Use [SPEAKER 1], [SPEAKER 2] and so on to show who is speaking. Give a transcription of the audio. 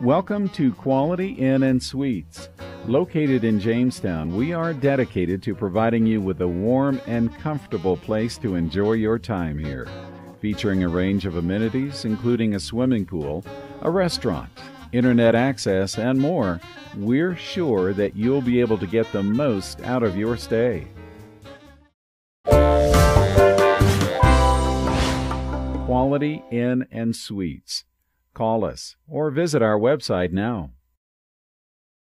[SPEAKER 1] Welcome to Quality Inn and Suites. Located in Jamestown, we are dedicated to providing you with a warm and comfortable place to enjoy your time here. Featuring a range of amenities, including a swimming pool, a restaurant, internet access, and more, we're sure that you'll be able to get the most out of your stay. Quality Inn and Suites. Call us or visit our website now.